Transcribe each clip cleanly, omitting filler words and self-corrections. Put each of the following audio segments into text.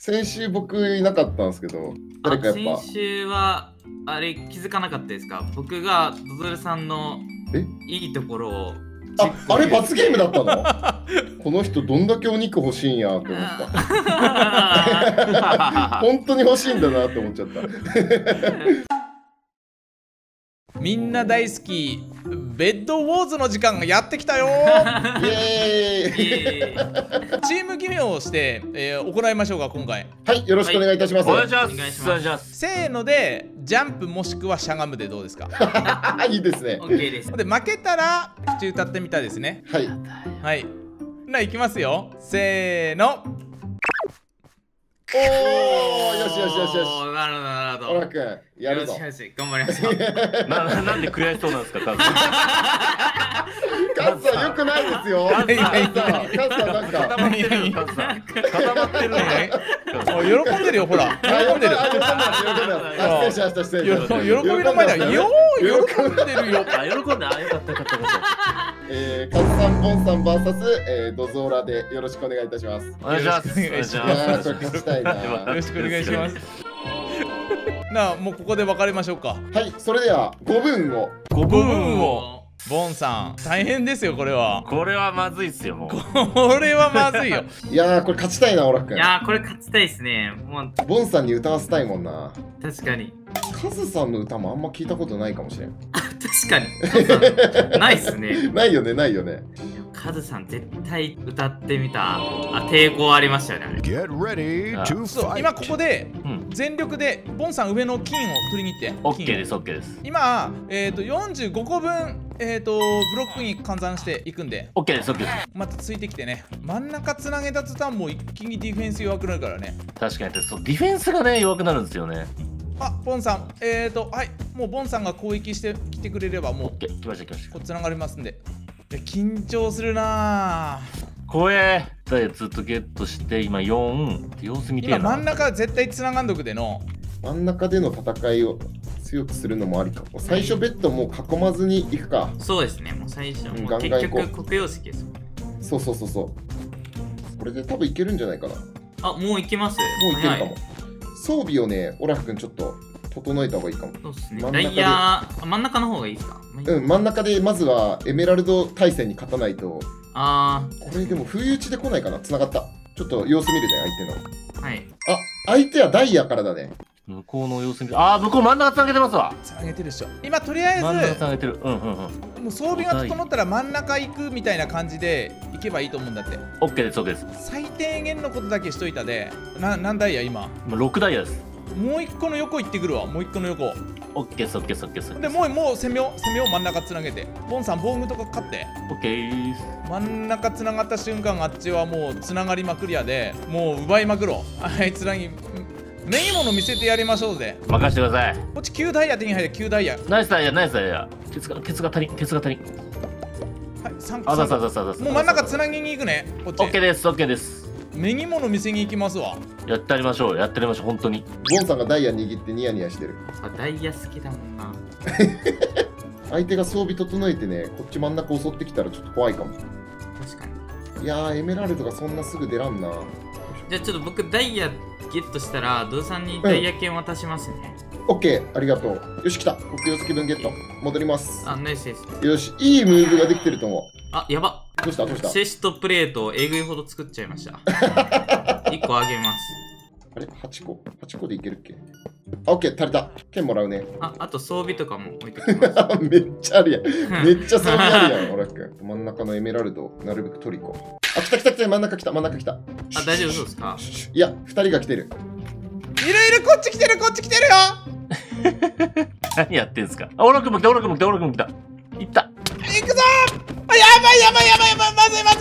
先週僕いなかったんですけど、誰かやっぱ。 先週はあれ気づかなかったですか？僕がドドルさんのいいところを。 あれ罰ゲームだったの？この人どんだけお肉欲しいんやと思った。本当に欲しいんだなって思っちゃった。 みんな大好きベッドウォーズの時間がやってきたよ。 イエーイ。 チーム決めをして、行いましょうか今回。 はい、よろしくお願いいたします。 お願いします。お願いします。 せーのでジャンプもしくはしゃがむでどうですか？ いいですね。 OK です。 で負けたら口歌ってみたいですね。 はいはい。いきますよ。せーの。 おー、よしよしよしよし。 なるほどなるほど。 オラくんやるぞ。 よし頑張りましょう。 なんで悔しそうなんですか、カズカズさんよくないですよ。カズさんなんか固まってるよ、カズさん。固まってるね。 喜んでるよ、ほら。喜んでる。 喜んでます。失礼しました。 喜びの前だ。よー、喜んでるよ。 あ、喜んで、あ、よかったよかったよかった。 カズさん、ボンさん VS ドゾーラでよろしくお願いいたします。 お願いします。 お願いします。 いやー、ちょっと聞きたいな。 よろしくお願いします。なあ、もうここで別れましょうか。 はい、それでは5分を。 5分を。 ボンさん、大変ですよ、これは。 これはまずいっすよ、もう。 これはまずいよ。 いやー、これ勝ちたいな、オラくん。 いやー、これ勝ちたいですね。もうボンさんに歌わせたいもんな。 確かに。 カズさんの歌もあんま聞いたことないかもしれん。 確かに。ないっすね。 ないよね、ないよね。 カズさん絶対歌ってみた。抵抗ありましたよね、あれ。 Get ready to そう、 fight. 今ここでうん全力でボンさん上の金を取りに行って。 オッケー金をです、オッケーです。 今、45個分、ブロックに換算していくんで、 オッケーです、オッケーです。 またついてきてね。真ん中つなげた途端もう一気にディフェンス弱くなるからね。 確かに、そう、ディフェンスがね、弱くなるんですよね。 あ、ボンさん、はい、もうボンさんが攻撃してきてくれればもうオッケー、来ました、来ました。 こうつながりますんで。緊張するな怖え。ダイヤずっとゲットして、今4。様子見て今えな。 真ん中絶対つながんどくでの。 真ん中での戦いを強くするのもありか。最初ベッドもう囲まずに行くか。 そうですね、もう最初。もうガンガン結行こう局、黒曜石ですもんね。 そう。これで多分いけるんじゃないかな。もあ、もう行きます。 ういけるかも早い。 装備をね、オラフ君ちょっと整えた方がいいかも。 そうですね。 真ん中でダイヤ、真ん中の方がいいですか？ うん、真ん中でまずはエメラルド対戦に勝たないと。 あこれでも不意打ちで来ないかな。繋がった。ちょっと様子見るね、相手の。 ー、はい。 あ、相手はダイヤからだね。 向こうの様子見て。あー、向こう真ん中つなげてますわ。 つなげてるっしょ。今とりあえず真ん中つなげてる。うん。 もう装備が整ったら真ん中行くみたいな感じで行けばいいと思うんだって。 オッケーです、オッケーです。 最低限のことだけしといたで。何ダイヤ今。 今6ダイヤです。 もう一個の横行ってくるわ。もう一個の横。 オッケーです、オッケーです、オッケーです。 でもう攻めを真ん中つなげて。ボンさん防具とか勝って。 オッケーです。 真ん中つながった瞬間あっちはもうつながりまくりやで、もう奪いまくろう。はい、つなぎ目に物見せてやりましょうぜ。 任せてください。 こっち9ダイヤ手に入る。9ダイヤ。 ナイスダイヤ、ナイスダイヤ。ケツが足りん。 はい、3 あざざざざざ。 もう真ん中つなぎに行くね。こっちオッケーです、オッケーです。 目に物見せに行きますわ。 やってやりましょう、本当に。 ボンさんがダイヤ握ってニヤニヤしてる。 ダイヤ好きだもんな。 相手が装備整えてね、こっち真ん中襲ってきたらちょっと怖いかも。 確かに。 いやー、エメラルドがそんなすぐ出らんな。 じゃあちょっと僕ダイヤゲットしたらドゥさんにダイヤ券渡しますね。 オッケー、ありがとう。よし、来た。黒曜石分ゲット。戻ります。 あ、ナイスです。 よし、いいムーブができてると思う。 あ、やば。 どうしたどうしたシェストプレートをえぐいほど作っちゃいました。1個あげます。 あれ ?8 個 ?8 個でいけるっけ？あ、オッケー、足りた。剣もらうね。 あと装備とかも置いてきます。 めっちゃあるやん。めっちゃ装備あるやん、オラくん。真ん中のエメラルド、なるべく取りこう。あ、来た、真ん中来た。 あ、大丈夫そうですか？ いや、2人が来てる。 いる、こっち来てるよ。 何やってんすか。あ、オラ君も来た。行った。 行くぞー。あ、やばい。まずい。あ、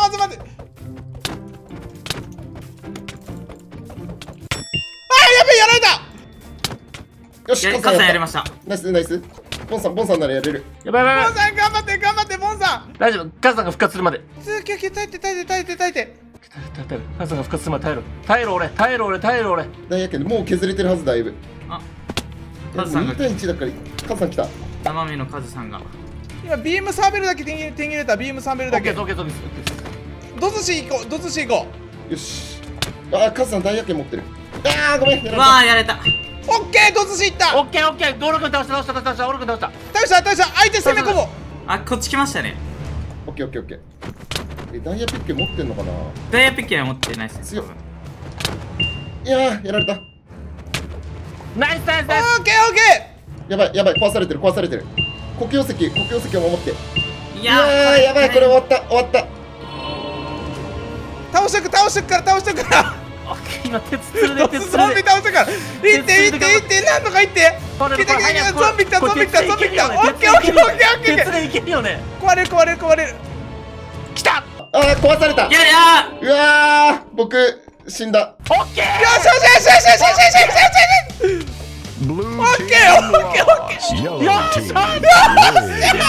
やべえ、やられた。 よし、 カズさんやりました。 ナイス。ボンさんならやれる。 やばい。 ボンさん頑張ってボンさん。 大丈夫。カズさんが復活するまで。 耐えて。 カズさんが復活するまで耐えろ俺。 ダイヤ剣でもう削れてるはずだいぶ。 あ、カズさんが 2対1だからカズさん来た。 生身のカズさんが。 今ビームサーベルだけ手に入れた。ビームサーベルだけ。 オッケー。 ドツシ行こう。 よし。 あ、カズさんダイヤ券持ってる。あー、ごめん。やられた。 わあ、やられた。 オッケー、突進いった。 オッケーオッケー、ゴール君倒した倒した倒した、ゴール君倒した。 倒した。相手攻め込もう。 あ、こっち来ましたね。 オッケーオッケーオッケー。ダイヤピッケ持ってんのかな。 ダイヤピッケは持ってないですね。 強っ多分いやー、やられた。 ナイスナイスナイス。 オッケー。 やばい、壊されてる。国境石を守って。 いいやー、やばい、これ終わった。 倒してくからオッケー、今鉄つるで鉄つゾンビるで。 倒したから。いってなんとかいって。ゾンビ来た。オッケー。 鉄でいけるよね。 壊れる。 来た。 あー、壊された。 いやうわー、僕死んだ。 オッケー。 よし。 Blue Okay, team okay. lost. Yellow Yes, team yes. wins.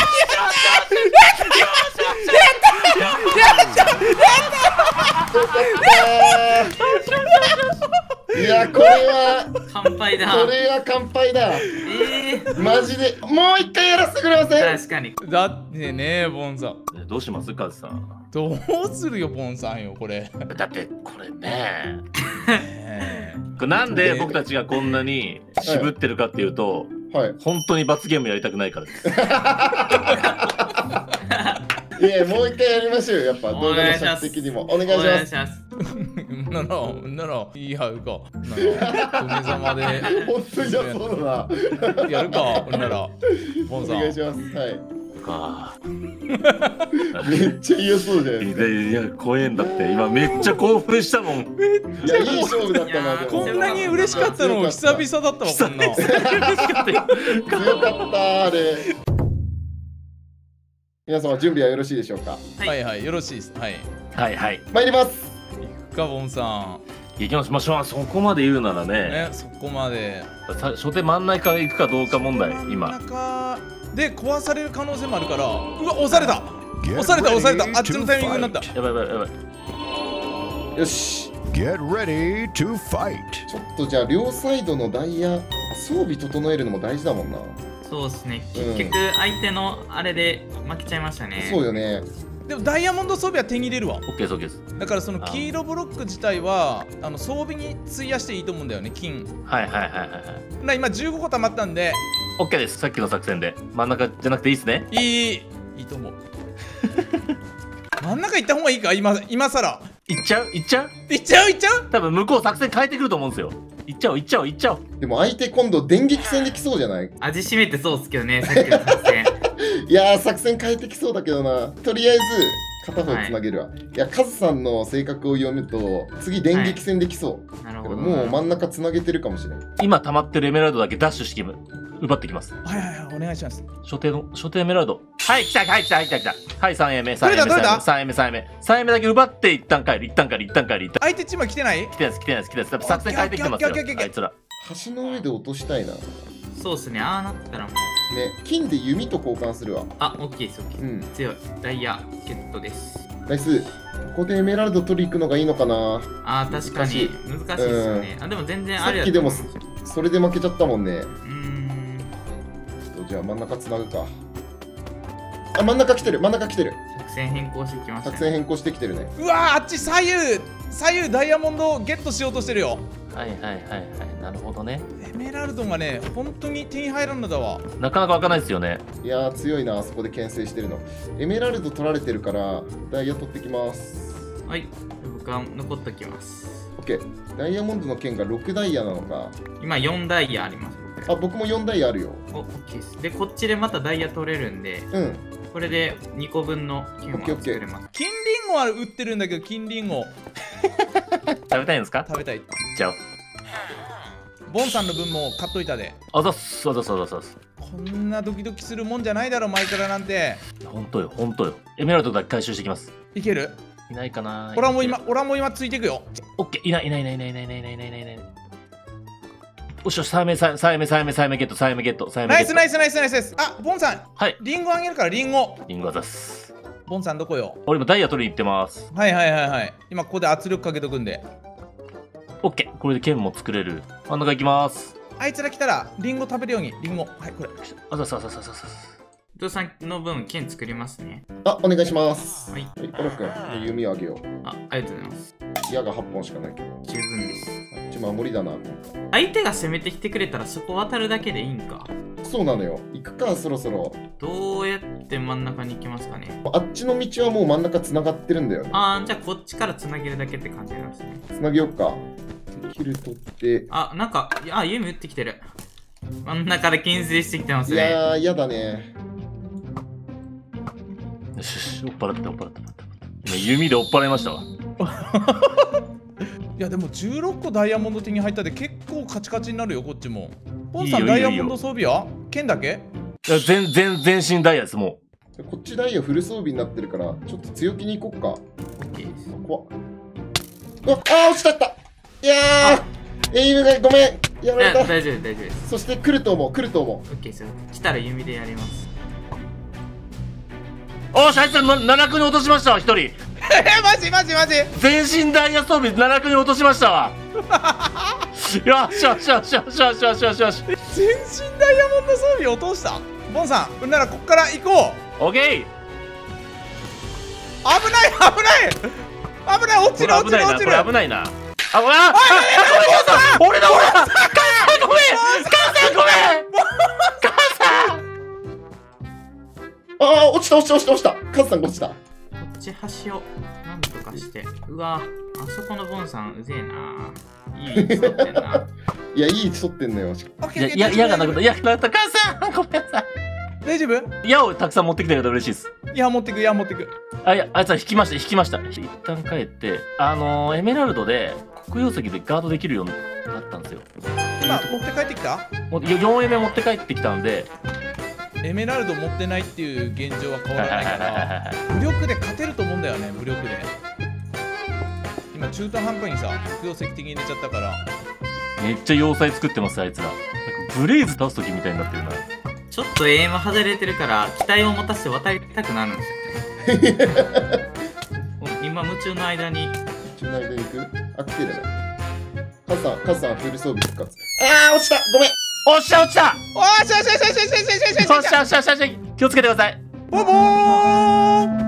いや、これは乾杯だ。 乾杯だ。マジでもう一回やらせてくれません？ 確かに。 だってね、ボンさん。 どうしますカズさん。 どうするよ、ボンさんよ、これ。 だってこれね。これなんで僕たちがこんなに渋ってるかっていうと、 はい。 本当に罰ゲームやりたくないからです。 いや、もう一回やりましょうよ。やっぱ動画の尺的にもお願いします。 します。 なら、いいやるか。富様で本当にじゃそうだな。 やるか、なら、ボンおさん。 願いします。はい。 かめっちゃ嫌そうじゃないですか。 いや怖えんだって今めっちゃ興奮したもん。 いや、いい勝負だったな。でもこんなに嬉しかったの久々だったわ、こんな。 強かったあれ。皆様準備はよろしいでしょうか。 はい、よろしいです。はい。 はいはい。 参ります。 いくか、ボンさ行きましょう。そこまで言うならん。 ね。 ね、そこまで。 初手真ん中行くかどうか問題真ん今。 中で壊される可能性もあるから。うわ、押された。 Get 押された。 ready あっちのタイミングになった。 やばい。 よし。 Get ready to fight. ちょっとじゃあ両サイドのダイヤ装備整えるのも大事だもんな。 そうですね。結局相手のあれで負けちゃいましたね。 そうよね。 でもダイヤモンド装備は手に入れるわ。 オッケーです。 だからその黄色ブロック自体は装備に費やしていいと思うんだよね、金。 はい。 今15個溜まったんで。 オッケーです。さっきの作戦で真ん中じゃなくていいですね。 いいと思う。真ん中行った方がいいか、今さら。 行っちゃう行っちゃう多分向こう作戦変えてくると思うんですよ。行っちゃおう。 でも相手今度電撃戦できそうじゃない？ 味しめてそうっすけどね、さっきの作戦。 いやー、作戦変えてきそうだけどな。とりあえず片方つなげるわ。いや、カズさんの性格を読むと次電撃戦できそう。 なるほど。 もう真ん中つなげてるかもしれない。 今溜まってるエメラルドだけダッシュして奪ってきます。 はい、お願いします。 初手エメラルド。はい、来た。はい、3エメどれだ 3エメだけ奪って一旦帰る。 相手チームは来てない？ 来てないです。作戦変えてきてますよ。あいつら。 橋の上で落としたいな。ね、 そうっすね。ああなったらもう。 金で弓と交換するわ。 あ、オッケーです、オッケー。 うん。 強い。ダイヤゲットです。 ナイス。ここでエメラルド取り行くのがいいのかな。 あー、確かに難しいですよね。あ、でも全然ありださっきでもそれで負けちゃったもんね。じゃあ真ん中つなぐか。あ、真ん中来てる。 作戦変更してきましたね。 作戦変更してきてるね。 うわー、あっち左右ダイヤモンドをゲットしようとしてるよ。 はい。なるほどね。 エメラルドがね、本当に手に入らんのだわ。 なかなか開かないですよね。 いやー、強いな、あそこで牽制してるの。エメラルド取られてるからダイヤ取ってきます。 はい。僕は残っときます。 OK。ダイヤモンドの剣が6ダイヤなのか。 今4ダイヤあります。 あ、僕も4ダイヤあるよ。 お、オッケーです。で、こっちでまたダイヤ取れるんで、 うん。 これで2個分の金は作れます。 金リンゴは売ってるんだけど、金リンゴ食べたいんですか？ 食べたい。 いっちゃおう。 ボンさんの分も買っといたで。 あざっす。 こんなドキドキするもんじゃないだろ、前からなんて。 本当よ。エメラルドだけ回収してきます。 いける？ いないかな。 俺はもう今ついていくよ。 オッケー。いない。おし3エメゲット。 ナイス。あ、ボンさん。 はい。 リンゴあげるから、リンゴ。 リンゴあざっす。 ボンさんどこよ？ 俺もダイヤ取りに行ってます。 はい。今ここで圧力かけとくんで。 オッケー。これで剣も作れる。真ん中行きます。 あいつら来たらリンゴ食べるように。リンゴ。はい、これ。 あざっす。 伊藤さんの分剣作りますね。 あ、お願いします。 はい。 コロ君、弓をあげよう。 ありがとうございます。 矢が8本しかないけど。 守りだな。 相手が攻めてきてくれたらそこ渡るだけでいいんか。 そうなのよ。行くか、そろそろ。 どうやって真ん中に行きますかね。 あっちの道はもう真ん中つながってるんだよね。 じゃあこっちからつなげるだけって感じなんですね。 つなげよっか。キル取って。 なんか、弓打ってきてる。真ん中で牽制してきてますね。 いやー、嫌だね。 よし、追っ払って、追っ払って。今、弓で追っ払いましたわ。 いやでも16個ダイヤモンド手に入ったで結構カチカチになるよこっちも。ポンさんダイヤモンド装備は剣だけ？ いや全身ダイヤです、もう。こっちダイヤフル装備になってるから、ちょっと強気に行こっか。 OK です。 怖っ。落ちちゃった。いやー、エイムがごめん。やられた。 大丈夫です。 そして来ると思う。 OK ですよ。来たら弓でやります。 おーし、あいつら7区に落としましたわ、1人。 マジ全身ダイヤ装備7区に落としましたわ。よし。 全身ダイヤモンド装備落とした。ボンさんならこっから行こう。 オッケー。 危ない落ちる。 これ危ないな。俺だ母さんごめん。 落ちた。カズさんが落ちた。 こっち端をなんとかして。うわ、あそこのボンさんうぜえな。いい位置取ってんな。 いや、いい位置取ってんのよ。 矢がなくなった。母さんごめんなさい。 大丈夫？ 矢をたくさん持ってきてくれたら嬉しいです。 矢持ってく。 あいつは引きました。一旦帰ってエメラルドで黒曜石でガードできるようになったんですよ。 今持って帰ってきた ？4エメ持って帰ってきたんで、 エメラルド持ってないっていう現状は変わらないから武力で勝てると思うんだよね。武力で今中途半端にさ黒曜石的に入れちゃったから。 めっちゃ要塞作ってますあいつら。なんかブレイズ倒す時みたいになってるな。 ちょっとエイム外れてるから期待を持たせて渡りたくなるんですよね。今夢中の間に行く？来てるね。カズさんフル装備復活。落ちた。ごめん。 落ちた。 おし気をつけてください。 ボボーン。やべ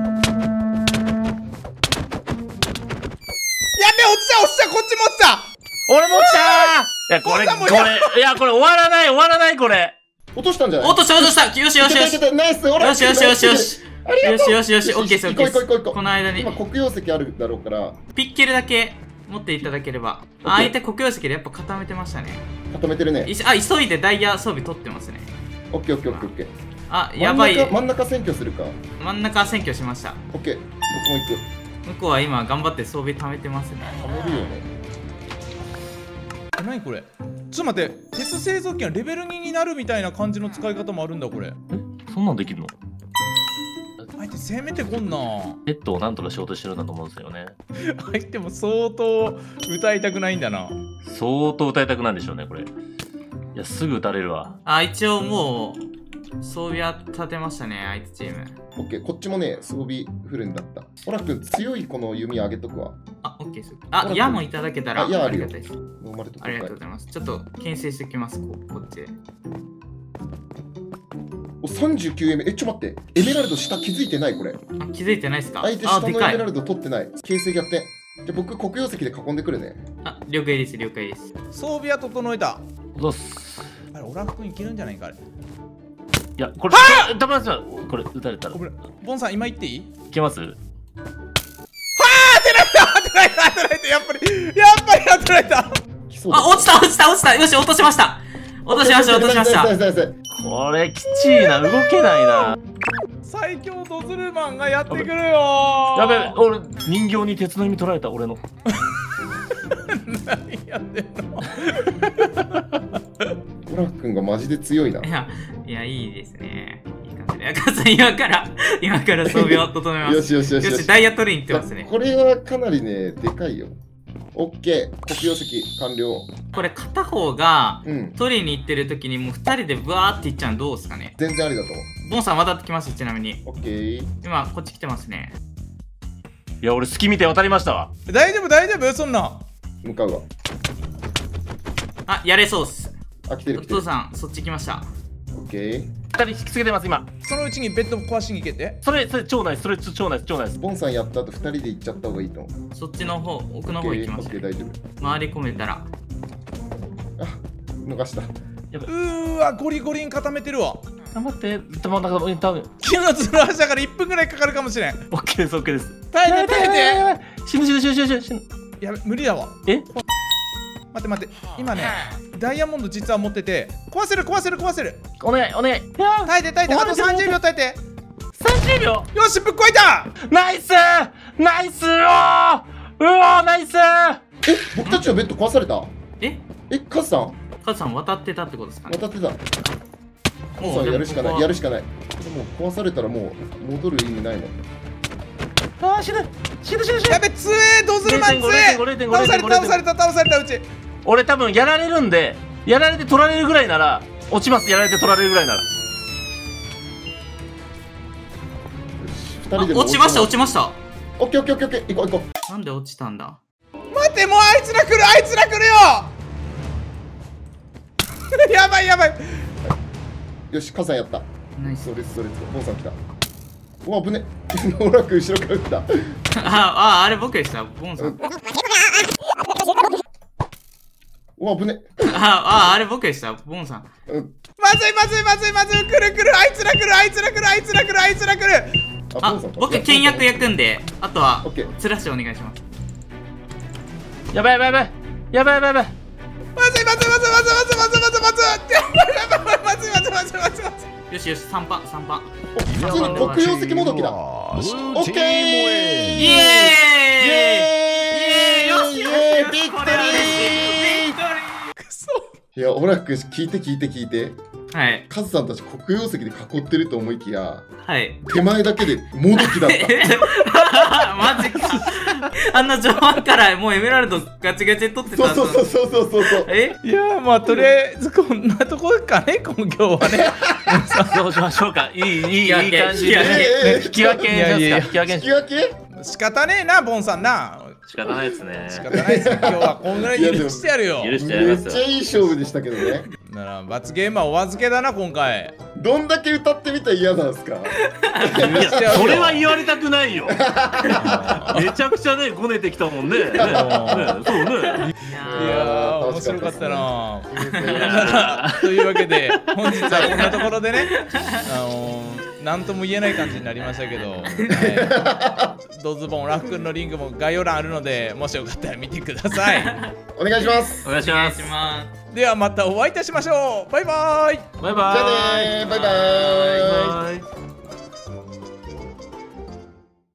落ちた。こっちも落ちた。 俺も落ちた。いやこれ終わらないこれ。 落としたんじゃない？ 落とした。よし。 ナイス。 よし。オッケーです。 行こう。 この間に今黒曜石あるだろうからピッケルだけ持っていただければ。相手黒曜石でやっぱ固めてましたね。 固めてるね。 急いでダイヤ装備取ってますね。 オッケー。 やばい。 真ん中占拠するか。 真ん中占拠しました。 オッケー。僕も行く。 向こうは今頑張って装備貯めてますね。 貯めるよね。 何これ？ちょっと待って、鉄製造機がレベル2になるみたいな感じの使い方もあるんだこれ。 そんなんできるの？ 相手攻めてこんな。 ペットをなんとかしようとしてるんだと思うんですよね。 相手も相当歌いたくないんだな。 相当歌いたくないんでしょうねこれ。いやすぐ撃たれるわ。 一応もう装備は立てましたね相手チーム。 オッケー。こっちもね装備フルになった。オラ君強いこの弓上げとくわ。 オッケーです。矢もいただけたらありがたいです。ありがとうございます。ちょっと牽制してきます。こっちで。 39エメ。ちょっと待って。エメラルド下気づいてないこれ。 気づいてないですか？ 相手下のエメラルド取ってない。形勢逆転。じゃあ僕黒曜石で囲んでくるね。 了解です。 装備は整えた。 どうす。 あれオラフ君いけるんじゃないかあれ。 いやこれダメですよ。これ撃たれたら。 ボンさん今言っていい？ いけます？ 当てられた。やっぱり当てられた。 落ちた。よし落としました。落としました。 これきちいな。動けないな。 最強ドズルマンがやってくるよ。 やべえ、俺人形に鉄の弓取られた。俺の。 何やってんの？ オラ君がマジで強いな。 いやいいですね。いい感じで。カズさん今から装備を整えます。 よし。 ダイヤ取りに行ってますね。 これはかなりねでかいよ。オッケー。黒曜石完了。 これ片方が取りに行ってる時にもう2人でブワーっていっちゃうのどうですかね？ 全然ありだと思う。 ボンさん渡ってきます。ちなみにオッケー。 今こっち来てますね。 いや俺隙見て渡りましたわ。 大丈夫そんな。 向かうわ。 やれそうっす。 来てる。 お父さんそっち行きました。 オッケー。 2人引きつけてます今。 そのうちにベッド壊しに行けて。 それ超ナイス。それ超ナイス。 ボンさんやった後2人で行っちゃった方がいいと思う。 そっちの方奥の方行きました。 オッケー大丈夫。 回り込めたら。 逃した。 ゴリゴリに固めてるわ。 頑張って。多分木のつるはしだから1分ぐらいかかるかもしれん。 オッケーです、オッケーです。 耐えて耐えて。 死ぬ。 やべ、無理だわ。 え、 待って今ね、ダイヤモンド実は持ってて、壊せる。 お願い。 耐えて、あと30秒耐えて。 30秒。 よし、ぶっこいた。 ナイスよー。うわー、ナイス。 僕たちのベッド壊された。カズさんカズさん渡ってたってことですかね。 渡ってた。カズさんやるしかない。もう壊されたらもう戻る意味ないの。 あー、死ぬ。 やべ、強え、ドズルマン強え。倒されたうち。 俺多分やられるんで、やられて取られるぐらいなら落ちます。やられて取られるぐらいなら。 落ちました。 オッケー。行こう。 なんで落ちたんだ。 待って、もうあいつら来るよ。やばい。 よし、カズさんやった。 ナイス。 それボンさん来た。うわ、危ね。オラク後ろから来た。 あれ僕でした。ボンさん。 うわ、危ね。 あれ僕でした。ボンさん。 まずい。来る。あいつら来る。 僕倹約焼くんで、あとはつらしお願いします。 やばい。 まずい。 よし3番。 普通に黒曜石もどきだ。オッケー。 イエーイ。よしビクトリー。いや、オラク聞いて。 はい。 カズさんたち黒曜石で囲ってると思いきや、 はい。 手前だけでもどきだった。 マジか。あんな序盤からもうエメラルドガチガチで取ってた。 そう。 いや、まあとりあえずこんなとこかね、今日はね。 どうしましょうか。いい感じで引き分け仕方ねえな、ボンさんな。 仕方ないですね。 今日はこんぐらい許してやるよ。 めっちゃいい勝負でしたけどね。 なら罰ゲームはお預けだな、今回。 どんだけ歌ってみたら嫌なんですか。 それは言われたくないよ。めちゃくちゃね、ごねてきたもんね。そうね。 いやー、面白かったな。というわけで、本日はこんなところでね、なんとも言えない感じになりましたけど、ドズボン、ラフ君のリンクも概要欄あるので、もしよかったら見てください。 お願いします。 お願いします。 ではまたお会いいたしましょう。バイバイ。 じゃあねー、バイバーイ。